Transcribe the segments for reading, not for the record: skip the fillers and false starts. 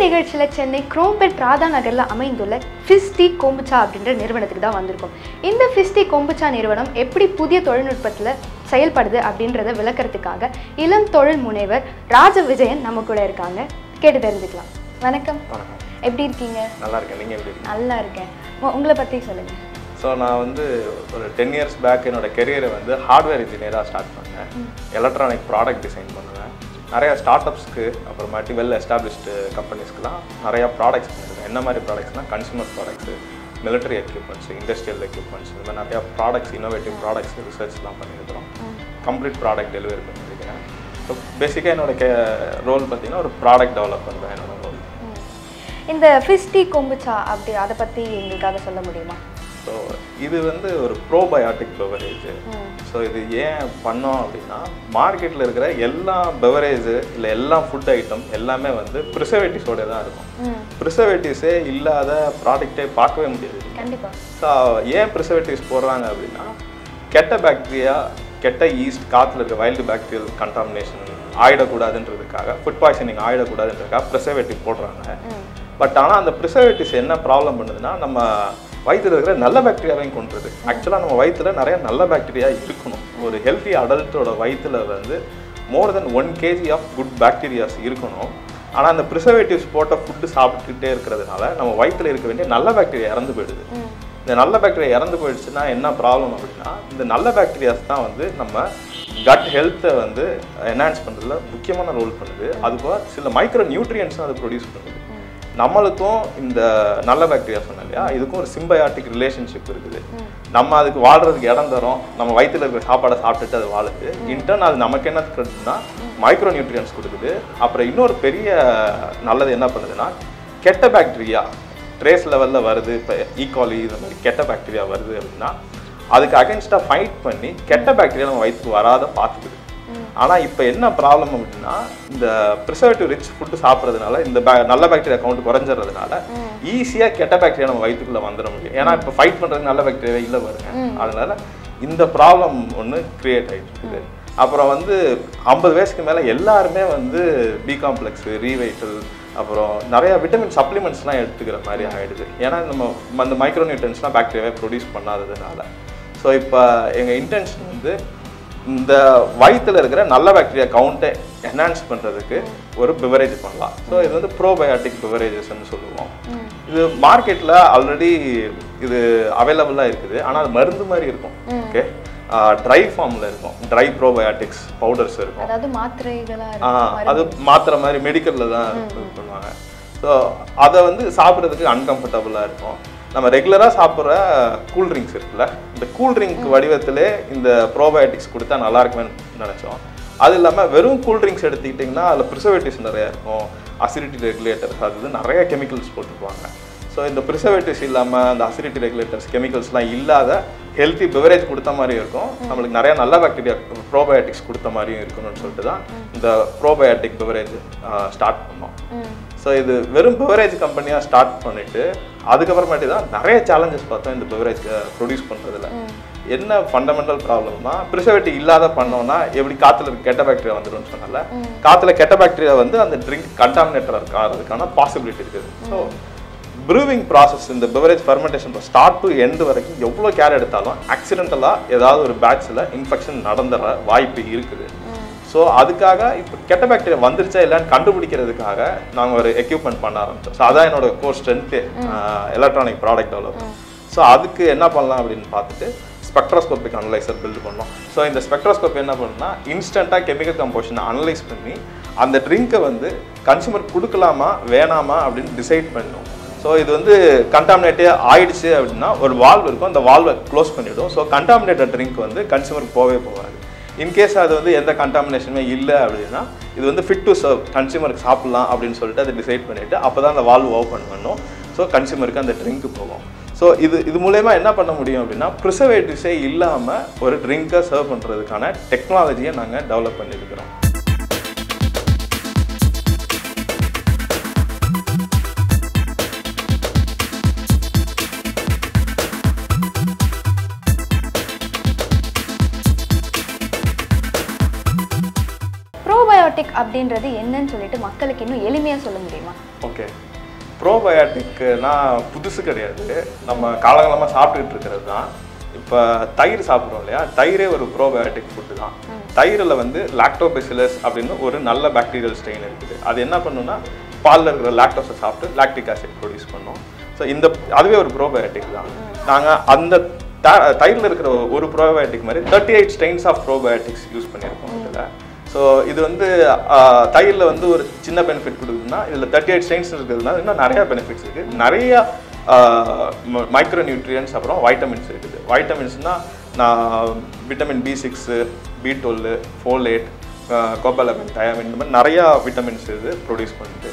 நிகழ்ச்சியில சென்னை குரோம்பேட் ராதா நகர்ல அமைந்துள்ள Fizz D Kombucha அப்படின்ற நிறுவனத்துக்கு தான் வந்திருக்கோம். இந்த Fizz D Kombucha நிறுவனம் எப்படி புதிய தொழில்நுட்பத்துல செயல்படுது அப்படின்றத விளக்கறதுக்காக இளம் தொழில் முனைவர் ராஜ விஜயன் நம்ம கூட இருக்காங்க. கேட்டு தெரிஞ்சுக்கலாம். வணக்கம். எப்படி இருக்கீங்க? நல்லா இருக்கேன். நீங்க எப்படி இருக்கீங்க? நல்லா இருக்கேன். உங்களை பத்தி சொல்லுங்க. நான் வந்து ஒரு 10 years பேக் என்னோட கெரியரை வந்து ஹார்ட்வேர் இன்ஜினியராக ஸ்டார்ட் பண்ணேன். எலக்ட்ரானிக் ப்ராடக்ட் டிசைன் பண்ணுவேன். நிறையா ஸ்டார்ட் அப்ஸ்க்கு அப்புறமாட்டி வெல் எஸ்டாப்ளிஷ்டு கம்பெனிஸ்க்குலாம் நிறையா ப்ராடக்ட்ஸ் பண்ணியிருக்கேன். என்ன மாதிரி ப்ராடக்ட்ஸ்னால் consumer products, military equipments, industrial equipments, இந்த மாதிரி நிறையா ப்ராடக்ட்ஸ், இன்னோவேட்டிவ் ப்ராடக்ட்ஸ் ரிசர்ச்லாம் பண்ணியிருக்கிறோம். கம்ப்ளீட் ப்ராடக்ட் டெலிவரி பண்ணியிருக்கேன். ஸோ பேசிக்காக என்னோட ரோல் பார்த்தீங்கன்னா ஒரு ப்ராடக்ட் டெவலப்பர் தான் என்னோட ரோல். இந்த Fizz D Kombucha அப்படி அதை பற்றி எங்களுக்காக சொல்ல முடியுமா? ஸோ இது வந்து ஒரு ப்ரோபயாட்டிக் பெவரேஜ். ஸோ இது ஏன் பண்ணோம் அப்படின்னா மார்க்கெட்டில் இருக்கிற எல்லா பெவரேஜு இல்லை எல்லா ஃபுட் ஐட்டம் எல்லாமே வந்து ப்ரிசர்வேட்டிவ்ஸோட தான் இருக்கும். ப்ரிசர்வேட்டிவ்ஸே இல்லாத ப்ராடக்டே பார்க்கவே முடியாது. கண்டிப்பாக. ஸோ ஏன் ப்ரிசர்வேட்டிவ்ஸ் போடுறாங்க அப்படின்னா கெட்ட பாக்டீரியா, கெட்ட ஈஸ்ட், காற்றுல இருக்க வைல்டு பாக்டீரியல் கண்டாமினேஷன் ஆகிடக்கூடாதுன்றதுக்காக, ஃபுட் பாய்சனிங் ஆகிடக்கூடாதுன்றதுக்காக ப்ரிசர்வேட்டிவ் போடுறாங்க. பட் ஆனால் அந்த ப்ரிசர்வேட்டிவ்ஸ் என்ன ப்ராப்ளம் பண்ணுதுன்னா நம்ம வயிற்றில் இருக்கிற நல்ல பாக்டீரியாவையும் கொண்டுருது. ஆக்சுவலாக நம்ம வயிற்றில் நிறைய நல்ல பாக்டீரியா இருக்கணும். ஒரு ஹெல்த்தி அடல்ட்டோட வயிற்றில் வந்து more than 1 kg of good bacterias இருக்கணும். ஆனால் அந்த ப்ரிசர்வேட்டிவ்ஸ் போட்ட ஃபுட்டு சாப்பிட்டுக்கிட்டே இருக்கிறதுனால நம்ம வயிற்றில் இருக்க வேண்டிய நல்ல பாக்டீரியா இறந்து போயிடுது. இந்த நல்ல பாக்டீரியா இறந்து போயிடுச்சுன்னா என்ன ப்ராப்ளம் அப்படின்னா இந்த நல்ல பாக்டீரியாஸ் தான் வந்து நம்ம கட் ஹெல்த்தை வந்து என்ஹான்ஸ் பண்ணுறதுல முக்கியமான ரோல் பண்ணுது. அதுபோக சில மைக்ரோ நியூட்ரியன்ஸும் அது ப்ரொடியூஸ் பண்ணுது. நம்மளுக்கும் இந்த நல்ல பாக்டீரியா சொன்னோம் இல்லையா, இதுக்கும் ஒரு சிம்பயாட்டிக் ரிலேஷன்ஷிப் இருக்குது. நம்ம அதுக்கு வாழ்றதுக்கு இடம் தரோம். நம்ம வயிற்றில் இருக்கிற சாப்பாடை சாப்பிட்டுட்டு அது வாழுது. இன்டர்ன் அது நமக்கு என்ன கொடுக்குதுன்னா மைக்ரோ நியூட்ரியன்ஸ் கொடுக்குது. அப்புறம் இன்னொரு பெரிய நல்லது என்ன பண்ணுதுன்னா கெட்ட பாக்டீரியா ட்ரேஸ் லெவலில் வருது. இப்போ ஈகாலி இந்த மாதிரி கெட்ட பாக்டீரியா வருது அப்படின்னா அதுக்கு அகென்ஸ்டாக ஃபைட் பண்ணி கெட்ட பாக்டீரியா நம்ம வயிற்றுக்கு வராத பார்த்துக்குது. ஆனால் இப்போ என்ன ப்ராப்ளம் அப்படின்னா இந்த ப்ரிசர்வேட்டிவ் ரிச் ஃபுட்டு சாப்பிட்றதுனால இந்த நல்ல பாக்டீரியா கவுண்ட் குறைஞ்சிறதுனால ஈஸியாக கெட்ட பாக்டீரியா நம்ம வயிற்றுக்குள்ளே வந்துட முடியும். ஏன்னா இப்போ ஃபைட் பண்ணுறதுக்கு நல்ல பாக்டீரியா இல்லை பாருங்க. அதனால இந்த ப்ராப்ளம் ஒன்று க்ரியேட் ஆகிட்டு இருக்குது. அப்புறம் வந்து 50 வயசுக்கு மேலே எல்லாருமே வந்து பி காம்ப்ளெக்ஸ், ரீவைட்டல், அப்புறம் நிறையா விட்டமின் சப்ளிமெண்ட்ஸ்லாம் எடுத்துக்கிற மாதிரி ஆகிடுது. ஏன்னா நம்ம அந்த மைக்ரோ நியூட்ரியன்ஸ்லாம் பாக்டீரியாவே ப்ரொடியூஸ் பண்ணாததுனால. ஸோ இப்போ எங்கள் இன்டென்ஷன் வந்து இந்த வயிற்றில் இருக்கிற நல்ல பாக்டீரியா கவுண்ட்டை என்ஹான்ஸ் பண்ணுறதுக்கு ஒரு பிவரேஜ் பண்ணலாம். ஸோ இது வந்து ப்ரோபயாட்டிக் பிவரேஜஸ்ன்னு சொல்லுவோம். இது மார்க்கெட்டில் ஆல்ரெடி இது அவைலபிளாக இருக்குது. ஆனால் அது மருந்து மாதிரி இருக்கும். ஓகே, ட்ரை ஃபார்மில் இருக்கும். ட்ரை ப்ரோபயாட்டிக்ஸ் பவுடர்ஸ் இருக்கும். அதாவது மாத்திரைகளாக அது மாத்திரை மாதிரி மெடிக்கலில் தான் பண்ணுவாங்க. ஸோ அதை வந்து சாப்பிட்றதுக்கு அன்கம்ஃபர்டபுளாக இருக்கும். நம்ம ரெகுலராக சாப்பிட்ற கூல்ட்ரிங்க்ஸ் இருக்குல்ல, இந்த கூல்ட்ரிங்க் வடிவத்திலே இந்த ப்ரோபயோட்டிக்ஸ் கொடுத்தா நல்லா இருக்குமேன்னு நினச்சோம். அது இல்லாமல் வெறும் கூல்ட்ரிங்க்ஸ் எடுத்துக்கிட்டிங்கன்னா அதில் ப்ரிசர்வேட்டிவ்ஸ் நிறையா இருக்கும். அசிடிட்டி ரெகுலேட்டர்ஸ் அது நிறைய கெமிக்கல்ஸ் போட்டுருப்பாங்க. ஸோ இந்த ப்ரிசர்வேட்டிவ்ஸ் இல்லாமல் அந்த அசிடிட்டி ரெகுலேட்டர்ஸ் கெமிக்கல்ஸ்லாம் இல்லாத ஹெல்த்தி பெவரேஜ் கொடுத்த மாதிரியும் இருக்கும். நம்மளுக்கு நிறையா நல்ல பாக்டீரியா ப்ரோபயோட்டிக்ஸ் கொடுத்த மாதிரியும் இருக்கணும்னு சொல்லிட்டு தான் இந்த ப்ரோபயோட்டிக் பெவரேஜ் ஸ்டார்ட் பண்ணோம். ஸோ இது வெறும் பெவரேஜ் கம்பெனியாக ஸ்டார்ட் பண்ணிவிட்டு அதுக்கப்புறமேட்டு தான் நிறைய சேலஞ்சஸ் பார்த்தோம் இந்த பெவரேஜ் ப்ரொடியூஸ் பண்ணுறதுல. என்ன ஃபண்டமெண்டல் ப்ராப்ளம்னா ப்ரிசர்வேட்டிவ் இல்லாத பண்ணோன்னா எப்படி காற்றுல இருக்க கெட்ட பாக்டீரியா வந்துடும்னு சொன்னால காற்றுல கெட்ட பாக்டீரியா வந்து அந்த ட்ரிங்க் கண்டாமினேட்டராக இருக்கிறதுக்கான பாசிபிலிட்டி இருக்குது. ஸோ ப்ரூவிங் ப்ராசஸ் இந்த beverage fermentation start to end வரைக்கும் எவ்வளோ கேர் எடுத்தாலும் ஆக்சிடென்டலாக ஏதாவது ஒரு பேட்சில் இன்ஃபெக்ஷன் நடந்துற வாய்ப்பு இருக்குது. ஸோ அதுக்காக இப்போ கெட்ட பாக்டீரியா வந்துருச்சா இல்லைன்னு கண்டுபிடிக்கிறதுக்காக நாங்கள் ஒரு எக்யூப்மெண்ட் பண்ண ஆரம்பித்தோம். ஸோ அதான் என்னோட core strength, electronic product development. So அதுக்கு என்ன பண்ணலாம் அப்படின்னு பார்த்துட்டு ஸ்பெக்ட்ரோஸ்கோபிக் அனலைசர் பில்டு பண்ணோம். ஸோ இந்த ஸ்பெக்ட்ரோஸ்கோப் என்ன பண்ணுன்னா இன்ஸ்டண்ட்டாக கெமிக்கல் கம்போசிஷனை அனலைஸ் பண்ணி அந்த ட்ரிங்கை வந்து கன்சூமர் கொடுக்கலாமா வேணாமா அப்படின்னு டிசைட் பண்ணணும். ஸோ இது வந்து கண்டாமினேட்டே ஆயிடுச்சு அப்படின்னா ஒரு வால்வ் இருக்கும், அந்த வால்வை க்ளோஸ் பண்ணிவிடும். ஸோ கண்டாமினேட்டட் ட்ரிங்க் வந்து கன்சூமருக்கு போகாது. இன்கேஸ் அது வந்து எந்த கண்டாமினேஷனுமே இல்லை அப்படின்னா இது வந்து ஃபிட் டு சர்வ், கன்சூமருக்கு சாப்பிட்லாம் அப்படின்னு சொல்லிட்டு அதை டிசைட் பண்ணிவிட்டு அப்போ தான் அந்த வால்வ் ஓப்பன் பண்ணணும். ஸோ கன்சூமருக்கு அந்த ட்ரிங்க்கு போகும். ஸோ இது மூலயமா என்ன பண்ண முடியும் அப்படின்னா ப்ரிசர்வேட்டிவ்ஸே இல்லாமல் ஒரு ட்ரிங்கை சர்வ் பண்ணுறதுக்கான டெக்னாலஜியை நாங்கள் டெவலப் பண்ணியிருக்கிறோம். ப்ரோபயோட்டிக் அப்படின்றது என்னன்னு சொல்லிட்டு மக்களுக்கு இன்னும் எளிமையாக சொல்ல முடியுமா? ஓகே, ப்ரோபயோட்டிக்னா புதுசு கிடையாது, நம்ம காலகாலமாக சாப்பிட்டுக்கிட்டு இருக்கிறது தான். இப்போ தயிர் சாப்பிட்றோம் இல்லையா, தயிரே ஒரு ப்ரோபயோட்டிக் ஃபுட்டு தான். தயிரில் வந்து லாக்டோபெசிலஸ் அப்படின்னு ஒரு நல்ல பாக்டீரியல் ஸ்ட்ரெயின் இருக்குது. அது என்ன பண்ணுன்னா பாலில் இருக்கிற லாக்டோஸை சாப்பிட்டு லாக்டிக் ஆசிட் ப்ரொடியூஸ் பண்ணோம். ஸோ அதுவே ஒரு ப்ரோபயோட்டிக் தான். நாங்கள் அந்த தயிரில் இருக்கிற ஒரு ப்ரோபயோட்டிக் மாதிரி 38 ஸ்ட்ரெயின்ஸ் ஆஃப் ப்ரோபயோட்டிக்ஸ் யூஸ் பண்ணியிருக்கோம் இதில். ஸோ இது வந்து தயிரில் வந்து ஒரு சின்ன பெனிஃபிட் கொடுக்குதுன்னா இதில் 38 ஸ்ட்ரெயின்ஸ் இருக்கிறதுனால இன்னும் நிறையா பெனிஃபிட்ஸ் இருக்குது. நிறையா மைக்ரோ நியூட்ரியன்ஸ் அப்புறம் வைட்டமின்ஸ் இருக்குது. வைட்டமின்ஸ்னால் vitamin B6, B12, folate, cobalamin, thiamine, இந்த மாதிரி நிறையா விட்டமின்ஸ் இது ப்ரொடியூஸ் பண்ணுது.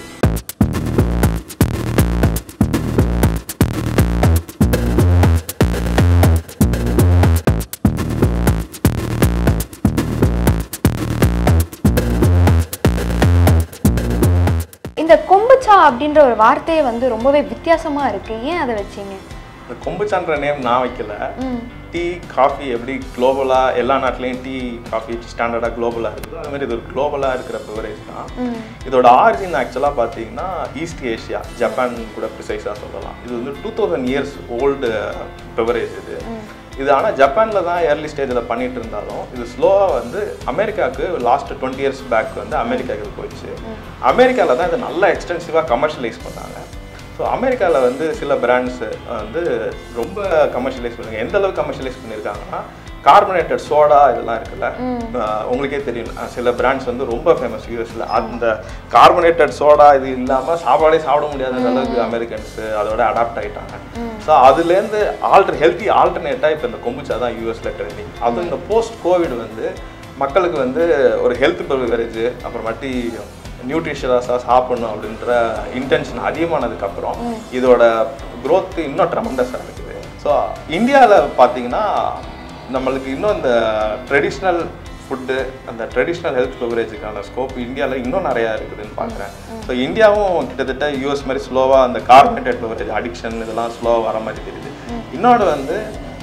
இந்த கொம்புச்சா அப்படின்ற ஒரு வார்த்தையே வந்து ரொம்பவே வித்தியாசமா இருக்கு, ஏன் அதை வச்சீங்க? இந்த கொம்புச்சான்ற நேம் நான் வைக்கல. டீ காஃபி எப்படி குளோபலாக எல்லா நாட்டிலையும் டீ காஃபி ஸ்டாண்டர்டாக குளோபலாக இருக்குது, அது மாதிரி இது ஒரு குளோபலாக இருக்கிற பெவரேஜ் தான். இதோட ஆரிஜின் ஆக்சுவலாக பார்த்தீங்கன்னா ஈஸ்ட் ஏஷியா, ஜப்பான் கூட ப்ரிசைஸாக சொல்லலாம். இது வந்து 2000 இயர்ஸ் ஓல்டு பெவரேஜ் இது. இது ஆனால் ஜப்பானில் தான் ஏர்லி ஸ்டேஜில் பண்ணிட்டு இருந்தாலும் இது ஸ்லோவாக வந்து அமெரிக்காவுக்கு லாஸ்ட் 20 இயர்ஸ் பேக் வந்து அமெரிக்காவுக்கு போயிடுச்சு. அமெரிக்காவில் தான் இதை நல்லா எக்ஸ்டென்சிவாக கமர்ஷியலைஸ் பண்ணாங்க. ஸோ அமெரிக்காவில் வந்து சில பிராண்ட்ஸ் வந்து ரொம்ப கமர்ஷியலைஸ் பண்ணுறாங்க. எந்த அளவுக்கு கமர்ஷியலைஸ் பண்ணியிருக்காங்கன்னா கார்பனேட்டட் சோடா இதெல்லாம் இருக்குல்ல, உங்களுக்கே தெரியும் சில பிராண்ட்ஸ் வந்து ரொம்ப ஃபேமஸ் யூஎஸில். அந்த கார்பனேட்டட் சோடா இது இல்லாமல் சாப்பாடே சாப்பிட முடியாத அளவுக்கு அமெரிக்கன்ஸு அதோட அடாப்ட் ஆகிட்டாங்க. ஸோ அதுலேருந்து ஹெல்த்தி ஆல்டர்னேட்டாக இப்போ இந்த கொம்புச்சா தான் யூஎஸில் ட்ரெண்டிங். அதுவும் இந்த போஸ்ட் கோவிட் வந்து மக்களுக்கு வந்து ஒரு ஹெல்த் பெவரேஜ் அப்புறமாட்டி நியூட்ரிஷியஸாக சாப்பிடணும் அப்படின்ற இன்டென்ஷன் அதிகமானதுக்கப்புறம் இதோட க்ரோத்து இன்னும் ட்ரெமெண்டஸாக இருக்குது. ஸோ இந்தியாவில் பார்த்தீங்கன்னா நம்மளுக்கு இன்னும் இந்த ட்ரெடிஷ்னல் ஃபுட்டு அந்த ட்ரெடிஷ்னல் ஹெல்த் பெவரேஜுக்கான ஸ்கோப் இந்தியாவில் இன்னும் நிறையா இருக்குதுன்னு பார்க்குறேன். ஸோ இந்தியாவும் கிட்டத்தட்ட யூஎஸ் மாதிரி ஸ்லோவாக அந்த கார்பனேட்டட் பெவரேஜ் அடிக்ஷன் இதெல்லாம் ஸ்லோவாக வர மாதிரி தெரியுது. இன்னொன்று வந்து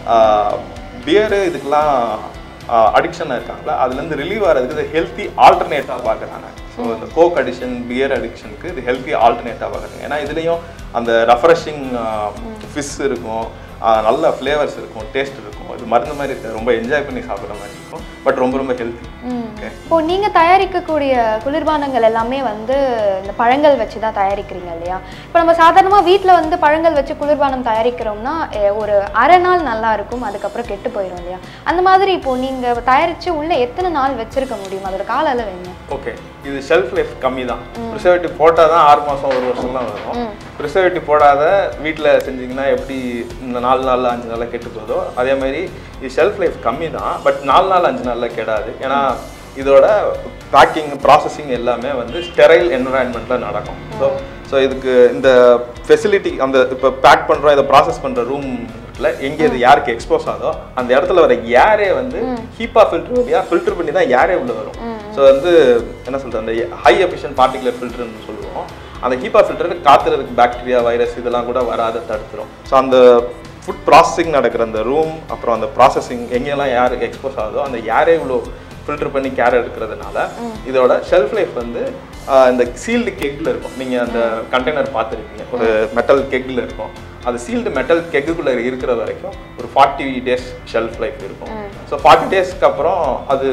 பியரு இதுக்கெல்லாம் அடிக்ஷனாக இருக்காங்களா, அதுலேருந்து ரிலீவ் ஆகிறதுக்கு இது ஹெல்த்தி ஆல்டர்னேட்டாக பார்க்குறாங்க. ஸோ இந்த கோக் அடிக்ஷன் பியர் அடிக்ஷனுக்கு இது ஹெல்த்தி ஆல்டர்னேட்டாக பார்க்குறாங்க. ஏன்னா இதுலேயும் அந்த ரெஃப்ரெஷிங் ஃபிஷ் இருக்கும், நல்ல ஃப்ளேவர்ஸ் இருக்கும், டேஸ்ட் இருக்கும், இது மருந்து மாதிரி இருக்காது, ரொம்ப என்ஜாய் பண்ணி சாப்பிட்ற மாதிரி இருக்கும், பட் ரொம்ப ரொம்ப ஹெல்த்தி. இப்போ நீங்கள் தயாரிக்கக்கூடிய குளிர்பானங்கள் எல்லாமே வந்து இந்த பழங்கள் வச்சு தான் தயாரிக்கிறீங்க இல்லையா? இப்போ நம்ம சாதாரணமாக வீட்டில் வந்து பழங்கள் வச்சு குளிர்பானம் தயாரிக்கிறோம்னா ஒரு அரை நாள் நல்லா இருக்கும், அதுக்கப்புறம் கெட்டு போயிடும் இல்லையா? அந்த மாதிரி இப்போ நீங்கள் தயாரித்து உள்ள எத்தனை நாள் வச்சிருக்க முடியும், அதோட கால அளவு என்ன? ஓகே, இது ஷெல்ஃப் லைஃப் கம்மி தான். ப்ரிசர்வேட்டிவ் போட்டால் தான் 6 மாதம் 1 வருஷம்லாம் வரும். ப்ரிசர்வேட்டிவ் போடாத வீட்டில் செஞ்சிங்கன்னா எப்படி இந்த 4 நாளில் 5 நாளில் கெட்டு போதோ அதே மாதிரி இது ஷெல்ஃப் லைஃப் கம்மி தான், பட் 4 நாள் 5 நாளில் கெடாது. ஏன்னா இதோட பேக்கிங் ப்ராசஸிங் எல்லாமே வந்து ஸ்டெரைல் என்விரான்மெண்ட்டில் நடக்கும். ஸோ இதுக்கு இந்த ஃபெசிலிட்டி அந்த இப்போ பேக் பண்ணுறோம் இதை ப்ராசஸ் பண்ணுற ரூமில் எங்கே இது யாருக்கு எக்ஸ்போஸ் ஆகுதோ அந்த இடத்துல வர ஏரே வந்து ஹீப்பா ஃபில்டர் பண்ணி தான் ஏரே உள்ள வரும். ஸோ வந்து என்ன சொல்கிறது, அந்த ஹை எஃபிஷியன்ட் பார்ட்டிகுலர் ஃபில்டர்னு சொல்லுவோம். அந்த ஹீப்பா ஃபில்டர் காற்றுல இருக்க பாக்டீரியா வைரஸ் இதெல்லாம் கூட வராத தடுத்துரும். ஸோ அந்த ஃபுட் ப்ராசஸிங் நடக்கிற அந்த ரூம் அப்புறம் அந்த ப்ராசஸிங் எங்கெல்லாம் யாருக்கு எக்ஸ்போஸ் ஆகுதோ அந்த ஏரே இவ்வளோ ஃபில்டர் பண்ணி கேர் எடுக்கிறதுனால இதோட ஷெல்ஃப் லைஃப் வந்து இந்த சீல்டு கெக்கில் இருக்கும். நீங்கள் அந்த கண்டெய்னர் பார்த்துருக்கீங்க, ஒரு மெட்டல் கெக்கில் இருக்கும். அது சீல்டு மெட்டல் கெக்குக்குள்ளே இருக்கிற வரைக்கும் ஒரு 40 டேஸ் ஷெல்ஃப் லைஃப் இருக்கும். ஸோ 40 டேஸ்க்கு அப்புறம் அது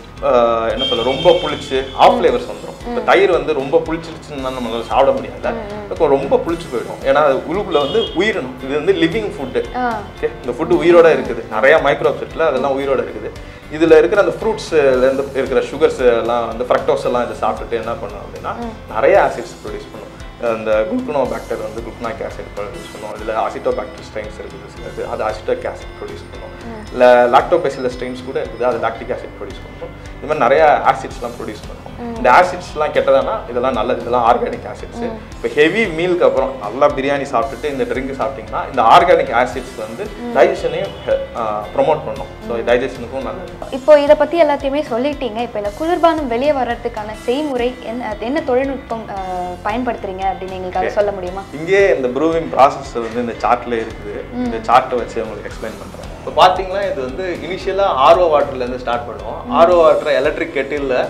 என்ன சொல்ல ரொம்ப புளிச்சு ஆஃப் ஃப்ளேவர்ஸ் வந்துடும். இப்போ தயிர் வந்து ரொம்ப புளிச்சிருச்சுன்னா நம்மளால சாப்பிட முடியாது, இப்போ ரொம்ப புளிச்சு போயிடும். ஏன்னா அது உள்ளுக்குள்ள வந்து உயிரினும், இது வந்து லிவிங் ஃபுட்டு. ஓகே, இந்த ஃபுட்டு உயிரோட இருக்குது, நிறையா மைக்ரோப்ஸ் இருக்குல்ல அதெல்லாம் உயிரோட இருக்குது. இதில் இருக்கிற அந்த ஃப்ரூட்ஸ்லேருந்து இருக்கிற சுகர்ஸ் எல்லாம் வந்து ஃப்ரக்டோஸ் எல்லாம் இதை சாப்பிட்டுட்டு என்ன பண்ணும் அப்படின்னா நிறைய ஆசிட்ஸ் ப்ரொடியூஸ் பண்ணும். அந்த குளுக்கனோபாக்டர் வந்து குளுக்கனாக் ஆசிட் ப்ரொடியூஸ் பண்ணும். இதில் அசிட்டோபாக்டர் ஸ்ட்ரெயின்ஸ் இருக்குது சிலது, அது அசிட்டோக் ஆசிட் ப்ரொடியூஸ் பண்ணும். இல்லை லாக்டோபெசிலஸ் ஸ்ட்ரெயின்ஸ் கூட இருக்குது, அது லாக்டிக் ஆசிட் ப்ரொடியூஸ் பண்ணும். இது மாதிரி நிறையா ஆசிட்ஸ்லாம் ப்ரொடியூஸ் பண்ணும். இந்த ஆசிட்ஸ்லாம் கெட்டதானா இதெல்லாம் நல்லது, இதெல்லாம் ஆர்கானிக் ஆசிட்ஸ். இப்போ ஹெவி மீலுக்கு அப்புறம் நல்லா பிரியாணி சாப்பிட்டுட்டு இந்த ட்ரிங்க் சாப்பிட்டிங்கன்னா இந்த ஆர்கானிக் ஆசிட்ஸ் வந்து டைஜஷனையும் ப்ரொமோட் பண்ணும். ஸோ டைஜஷனுக்கும் நல்லது. இப்போ இதை பற்றி எல்லாத்தையுமே சொல்லிட்டீங்க. இப்போ இந்த குளிர்பானம் வெளியே வர்றதுக்கான செய்முறை என்ன தொழில்நுட்பம் பயன்படுத்துறீங்க அப்படின்னு எங்களுக்காக சொல்ல முடியுமா? இங்கே இந்த ப்ரூவிங் ப்ராசஸ் வந்து இந்த சார்ட்ல இருக்குது. இந்த சார்ட்டை வச்சு உங்களுக்கு எக்ஸ்பிளைன் பண்ணுறேன். இப்போ பார்த்தீங்கன்னா இது வந்து இனிஷியலாக ஆர்ஓ வாட்டர்லேருந்து ஸ்டார்ட் பண்ணுவோம். ஆர்ஓ வாட்டரை எலக்ட்ரிக் கெட்டிலில்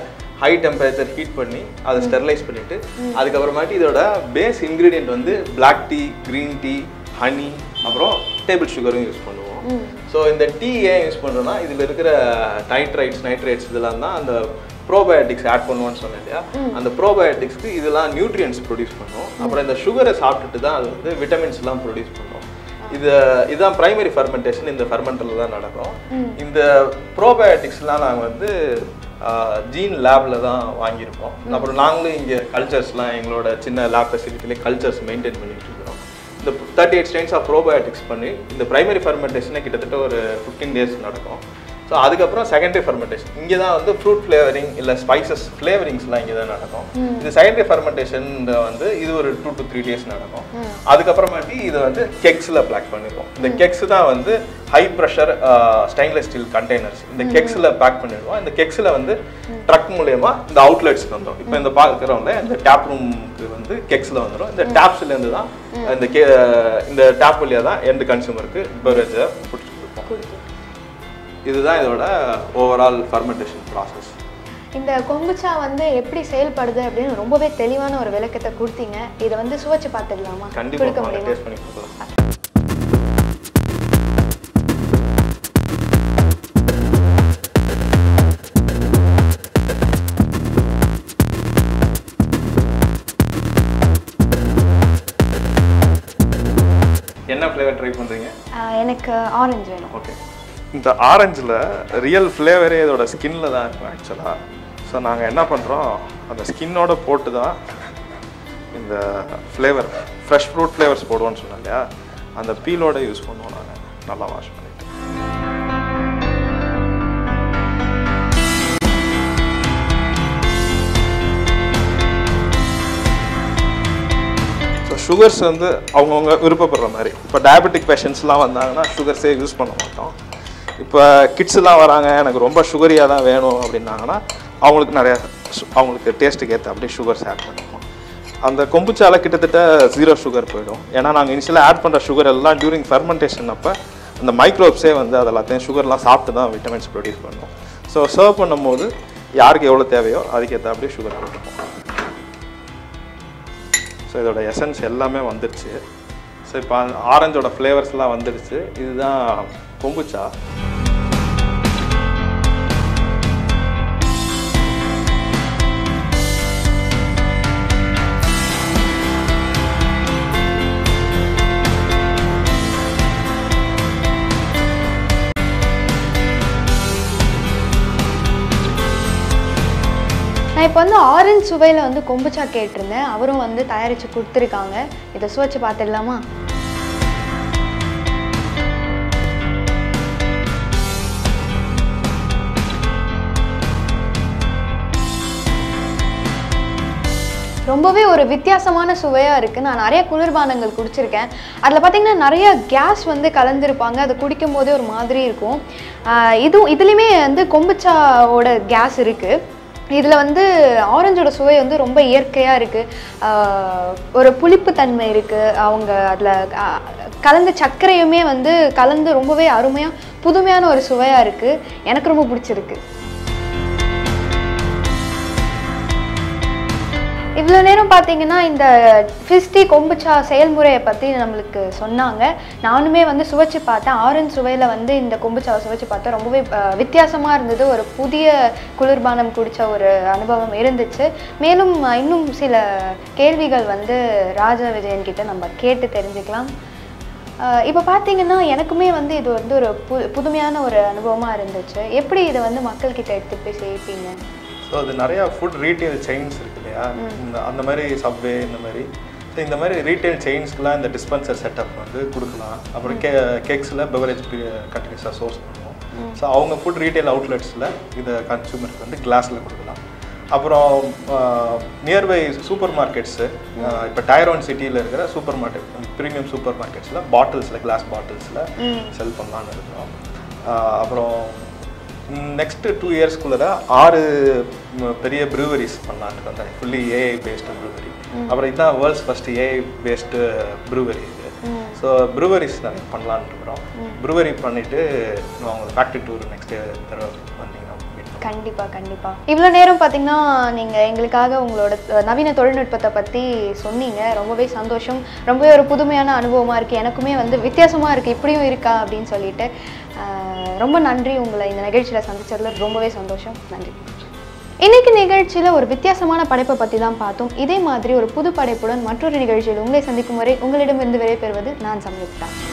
ஹை டெம்பரேச்சர் ஹீட் பண்ணி அதை ஸ்டெர்லைஸ் பண்ணிவிட்டு அதுக்கப்புறமாட்டி இதோட பேஸ் இன்க்ரீடியன்ட் வந்து black tea, green tea, honey, அப்புறம் டேபிள் சுகரும் யூஸ் பண்ணுவோம். ஸோ இந்த டீ ஏன் யூஸ் பண்ணுறோன்னா இதில் இருக்கிற நைட்ரேட்ஸ் இதெல்லாம் தான் அந்த ப்ரோபயோட்டிக்ஸ் ஆட் பண்ணுவோன்னு சொன்னேன் இல்லையா, அந்த ப்ரோபயோட்டிக்ஸ்க்கு இதெல்லாம் நியூட்ரியன்ஸ் ப்ரொடியூஸ் பண்ணும். அப்புறம் இந்த சுகரை சாப்பிட்டுட்டு தான் அது வந்து விட்டமின்ஸ்லாம் ப்ரொடியூஸ் பண்ணும். இதுதான் பிரைமரி ஃபெர்மெண்டேஷன், இந்த ஃபெர்மெண்டரில் தான் நடக்கும். இந்த ப்ரோபயோட்டிக்ஸ்லாம் நாங்கள் வந்து ஜீன் லேபில் தான் வாங்கியிருக்கோம். அப்புறம் நாங்களும் இங்கே கல்ச்சர்ஸ்லாம் எங்களோட சின்ன லேப் ஃபெசிலிட்டிலே கல்ச்சர்ஸ் மெயின்டைன் பண்ணிட்டு இருக்கிறோம். இந்த 38 ஸ்ட்ரெயின்ஸ் ஆஃப் ப்ரோபயோட்டிக்ஸ் பண்ணி இந்த பிரைமரி ஃபெர்மெண்டேஷனே கிட்டத்தட்ட ஒரு 15 days நடக்கும். ஸோ அதுக்கப்புறம் செகண்டரி ஃபெர்மெண்டேஷன் இங்கே தான் வந்து ஃப்ரூட் ஃப்ளேவரிங் இல்லை ஸ்பைசஸ் ஃப்ளேவரிங்ஸ்லாம் இங்கே தான் நடக்கும். இது செகண்டரி ஃபெர்மெண்டேஷன் வந்து இது ஒரு 2 to 3 days நடக்கும். அதுக்கப்புறமாட்டி இதை வந்து கெக்ஸில் பேக் பண்ணிடுவோம். இந்த கெக்ஸ் தான் வந்து high pressure stainless steel containers. இந்த கெக்ஸில் பேக் பண்ணிடுவோம். இந்த கெக்ஸில் வந்து ட்ரக் மூலயமா இந்த அவுட்லெட்ஸ்க்கு வந்துடும். இப்போ இந்த பார்க்குறவங்க இந்த டேப் ரூமுக்கு வந்து கெக்ஸில் வந்துடும். இந்த டேப்ஸ்லேருந்து தான் இந்த டேப் வழியாக தான் எண்ட் கன்சியூமருக்கு பெவரேஜை பிடிச்சி கொடுப்போம். இதுதான் இதோட ஓவரால் ஃபெர்மெண்டேஷன் ப்ராசஸ். இந்த கொம்புச்சா வந்து எப்படி செயல்படுது அப்படின்னு ரொம்பவே தெளிவான ஒரு விளக்கத்தை கொடுத்தீங்க. இதை வந்து சுவைச்சு பார்த்துக்கலாமா? கண்டிப்பாக டேஸ்ட் பண்ணி கொடுக்கலாம். என்ன ஃப்ளேவர் ட்ரை பண்ணுறீங்க? எனக்கு ஆரஞ்சு வேணும். ஓகே, இந்த ஆரஞ்சில் ரியல் ஃப்ளேவரே இதோட ஸ்கின்ல தான் இருக்கும் ஆக்சுவலாக. ஸோ நாங்கள் என்ன பண்ணுறோம், அந்த ஸ்கின்னோட போட்டு தான் இந்த ஃப்ளேவர் ஃப்ரெஷ் ஃப்ரூட் ஃப்ளேவர்ஸ் போடுவோன்னு சொன்னோம் இல்லையா, அந்த பீலோட யூஸ் பண்ணுவோம். நாங்கள் நல்லா வாஷ் பண்ணிட்டு சுகர்ஸ் வந்து அவங்கவுங்க விருப்பப்படுற மாதிரி. இப்போ டயபெட்டிக் பேஷண்ட்ஸ்லாம் வந்தாங்கன்னா சுகர்ஸே யூஸ் பண்ண மாட்டோம். இப்போ கிட்ஸ்லாம் வராங்க எனக்கு ரொம்ப சுகரியாக தான் வேணும் அப்படின்னாங்கன்னா அவங்களுக்கு நிறையா அவங்களுக்கு டேஸ்ட்டுக்கு ஏற்ற அப்படியே சுகர்ஸ் ஆட் பண்ணுவோம். அந்த கொம்புச்சால கிட்டத்தட்ட 0 சுகர் போயிடும். ஏன்னா நாங்கள் இனிஷியலாக ஆட் பண்ணுற சுகர் எல்லாம் டியூரிங் ஃபெர்மெண்டேஷன் அப்போ அந்த மைக்ரோப்ஸே வந்து அது எல்லாத்தையும் சுகர்லாம் சாப்பிட்டு தான் விட்டமின்ஸ் ப்ரொடியூஸ் பண்ணுவோம். ஸோ சர்வ் பண்ணும்போது யாருக்கு எவ்வளோ தேவையோ அதுக்கேற்ற அப்படியே சுகர் போட்டுப்போம். ஸோ இதோட எசன்ஸ் எல்லாமே வந்துடுச்சு. ஸோ இப்போ ஆரஞ்சோட ஃப்ளேவர்ஸ்லாம் வந்துடுச்சு. இதுதான் கொம்புச்சா. நான் இப்போ வந்து ஆரஞ்சு சுவையில் வந்து கொம்புச்சா கேட்டிருந்தேன். அவரும் வந்து தயாரித்து கொடுத்துருக்காங்க. இதை சுவைச்சு பார்த்துடலாமா? ரொம்பவே ஒரு வித்தியாசமான சுவையாக இருக்குது. நான் நிறைய குளிர்பானங்கள் குடிச்சிருக்கேன். அதில் பார்த்திங்கன்னா நிறைய கேஸ் வந்து கலந்துருப்பாங்க. அது குடிக்கும் போதே ஒரு மாதிரி இருக்கும். இதுலேயுமே வந்து கொம்புச்சாவோட கேஸ் இருக்குது. இதில் வந்து ஆரஞ்சோட சுவை வந்து ரொம்ப இயற்கையாக இருக்குது. ஒரு புளிப்பு தன்மை இருக்குது. அவங்க அதில் கலந்த சர்க்கரையுமே வந்து கலந்து ரொம்பவே அருமையாக புதுமையான ஒரு சுவையாக இருக்குது. எனக்கு ரொம்ப பிடிச்சிருக்கு. இவ்வளோ நேரம் பார்த்தீங்கன்னா இந்த ஃபிஸ் டி கொம்புச்சா செயல்முறையை பற்றி நம்மளுக்கு சொன்னாங்க. நானுமே வந்து சுவைச்சு பார்த்தேன். ஆரஞ்சு சுவையில் வந்து இந்த கொம்புச்சாவை சுவைச்சு பார்த்தேன். ரொம்பவே வித்தியாசமாக இருந்தது. ஒரு புதிய குளிர்பானம் குடித்த ஒரு அனுபவம் இருந்துச்சு. மேலும் இன்னும் சில கேள்விகள் வந்து ராஜ விஜயன் கிட்ட நம்ம கேட்டு தெரிஞ்சுக்கலாம். இப்போ பார்த்தீங்கன்னா எனக்குமே வந்து இது வந்து ஒரு புதுமையான ஒரு அனுபவமாக இருந்துச்சு. எப்படி இதை வந்து மக்கள்கிட்ட எடுத்துகிட்டு போய் சேர்ப்பீங்க? ஸோ அது நிறையா ஃபுட் ரீட்டெயில் செயின்ஸ் இருக்கு இல்லையா, அந்த மாதிரி சப்வே இந்த மாதிரி. ஸோ இந்த மாதிரி ரீட்டெயில் செயின்ஸ்க்குலாம் இந்த டிஸ்பென்சர் செட்டப் வந்து கொடுக்கலாம். அப்புறம் கேக்ஸில் பெவரேஜ் கண்டினியூஸாக சோர்ஸ் பண்ணுவோம். ஸோ அவங்க ஃபுட் ரீட்டெயில் அவுட்லெட்ஸில் இதை கன்சூமருக்கு வந்து கிளாஸில் கொடுக்கலாம். அப்புறம் நியர்பை சூப்பர் மார்க்கெட்ஸு, இப்போ டயர் 1 சிட்டியில் இருக்கிற சூப்பர் மார்க்கெட், ப்ரீமியம் சூப்பர் மார்க்கெட்ஸில் பாட்டில்ஸில் கிளாஸ் பாட்டில்ஸில் செல் பண்ணலான்னு இருக்கிறோம். அப்புறம் நெக்ஸ்ட்டு 2 இயர்ஸ்க்குள்ளே 6 பெரிய ப்ரூவரிஸ் பண்ணலான்னு வந்தாங்க. Fully AI based brewery. அப்புறம் இதுதான் world's first AI based brewery இது. ஸோ ப்ரூவரிஸ் நிறைய பண்ணலான்னு இருக்கிறோம். ப்ரூவரி பண்ணிவிட்டு அவங்க ஃபேக்ட்ரி டூர் நெக்ஸ்ட் தடவை வந்தீங்கன்னா கண்டிப்பாக இவ்வளோ நேரம் பார்த்தீங்கன்னா நீங்கள் எங்களுக்காக உங்களோட நவீன தொழில்நுட்பத்தை பற்றி சொன்னீங்க. ரொம்பவே சந்தோஷம். ரொம்பவே ஒரு புதுமையான அனுபவமாக இருக்குது. எனக்குமே வித்தியாசமாக இருக்குது, இப்படியும் இருக்கா அப்படின்னு சொல்லிட்டு. ரொம்ப நன்றி. உங்களை இந்த நிகழ்ச்சியில் சந்திச்சதில் ரொம்பவே சந்தோஷம். நன்றி. இன்னைக்கு நிகழ்ச்சியில் ஒரு வித்தியாசமான படைப்பை பற்றி தான் பார்த்தோம். இதே மாதிரி ஒரு புது படைப்புடன் மற்றொரு நிகழ்ச்சியில் உங்களை சந்திக்கும் வரை உங்களிடமிருந்து விடைபெறுவது நான் சம்யுக்தா.